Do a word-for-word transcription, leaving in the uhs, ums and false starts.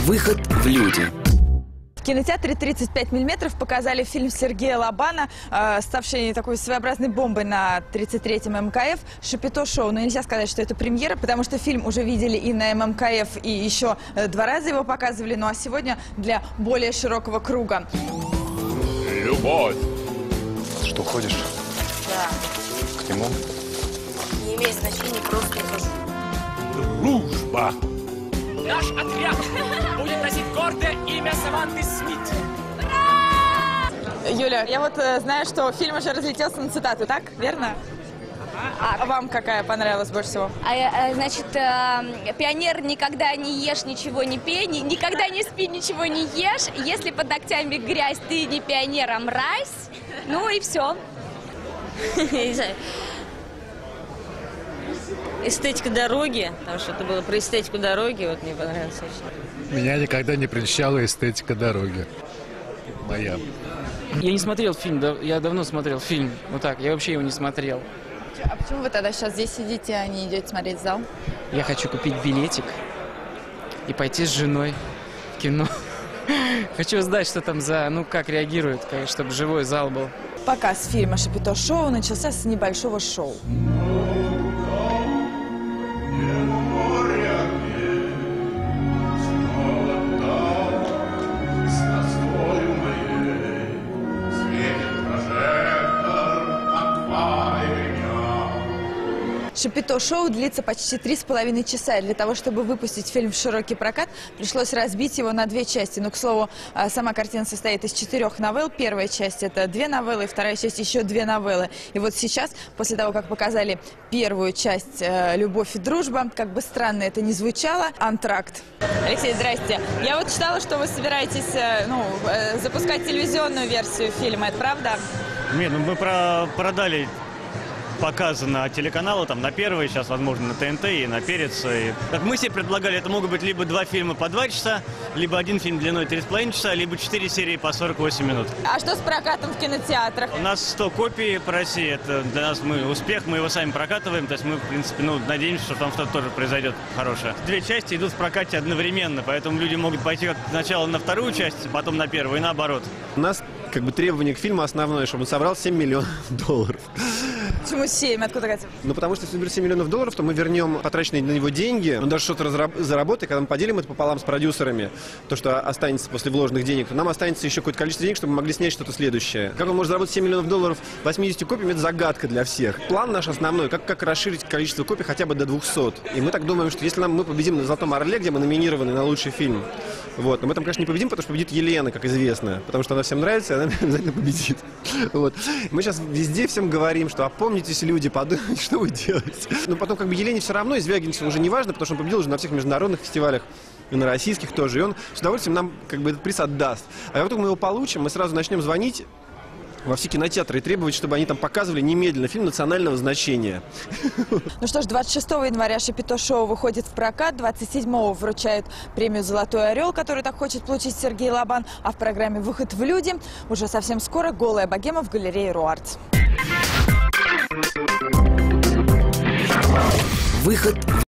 Выход в люди. В кинотеатре тридцать пять миллиметров показали фильм Сергея Лобана, э, ставший такой своеобразной бомбой на тридцать третьем эм ка эф «Шапито шоу». Но нельзя сказать, что это премьера, потому что фильм уже видели и на эм эм ка эф, и еще э, два раза его показывали. Ну а сегодня для более широкого круга. Любовь. Что, ходишь? Да. К нему? Не имеет значения, просто хожу. Дружба. Наш отряд будет носить гордое имя Саманты Смит. Юля, я вот э, знаю, что фильм уже разлетелся на цитату, так? Верно? А вам какая понравилась больше всего? А, а, значит, э, пионер, никогда не ешь, ничего не пей, ни, никогда не спи, ничего не ешь. Если под ногтями грязь, ты не пионер, а мразь. Ну и все. Эстетика дороги, потому что это было про эстетику дороги, вот мне понравилось очень. Меня никогда не прельщала эстетика дороги. Моя. Я не смотрел фильм, да, я давно смотрел фильм, вот так, я вообще его не смотрел. А почему вы тогда сейчас здесь сидите, а не идете смотреть зал? Я хочу купить билетик и пойти с женой в кино. Хочу узнать, что там за, ну как реагируют, чтобы живой зал был. Показ фильма «Шапито шоу» начался с небольшого шоу. «Шапито шоу» длится почти три с половиной часа. И для того, чтобы выпустить фильм в широкий прокат, пришлось разбить его на две части. Но, к слову, сама картина состоит из четырех новелл. Первая часть – это две новеллы, вторая часть – еще две новеллы. И вот сейчас, после того, как показали первую часть «Любовь и дружба», как бы странно это ни звучало, антракт. Алексей, здрасте. Я вот читала, что вы собираетесь ну, запускать телевизионную версию фильма. Это правда? Нет, ну мы про продали показы на телеканалы, там на Первый, сейчас, возможно, на тэ эн тэ и на Перец. И, как мы себе предлагали, это могут быть либо два фильма по два часа, либо один фильм длиной три с половиной часа, либо четыре серии по сорок восемь минут. А что с прокатом в кинотеатрах? У нас сто копий по России, это для нас мы успех, мы его сами прокатываем, то есть мы, в принципе, ну, надеемся, что там что-то тоже произойдет хорошее. Две части идут в прокате одновременно, поэтому люди могут пойти как сначала на вторую часть, потом на первую, и наоборот. У нас как бы требование к фильму основное, чтобы он собрал семь миллионов долларов. Почему семь? Откуда это? Ну, потому что если наберет семь миллионов долларов, то мы вернем потраченные на него деньги, он даже что-то заработает, когда мы поделим это пополам с продюсерами, то, что останется после вложенных денег, то нам останется еще какое-то количество денег, чтобы мы могли снять что-то следующее. Как он может заработать семь миллионов долларов восьмидесятью копиями, это загадка для всех. План наш основной, как, как расширить количество копий хотя бы до двухсот. И мы так думаем, что если нам, мы победим на «Золотом орле», где мы номинированы на лучший фильм, вот, но мы там, конечно, не победим, потому что победит Елена, как известно, потому что она всем нравится, и она обязательно победит. Вот. Мы сейчас везде всем говорим, что опомнитесь, люди, подумайте, что вы делаете. Но потом как бы Елене все равно, из Звягинцева уже не важно, потому что он победил уже на всех международных фестивалях, и на российских тоже, и он с удовольствием нам как бы этот приз отдаст. А как только мы его получим, мы сразу начнем звонить во все кинотеатры и требовать, чтобы они там показывали немедленно фильм национального значения. Ну что ж, двадцать шестого января «Шапито шоу» выходит в прокат, двадцать седьмого вручают премию «Золотой орел», который так хочет получить Сергей Лобан, а в программе «Выход в люди» уже совсем скоро «Голая богема» в галерее «Руарц». Выход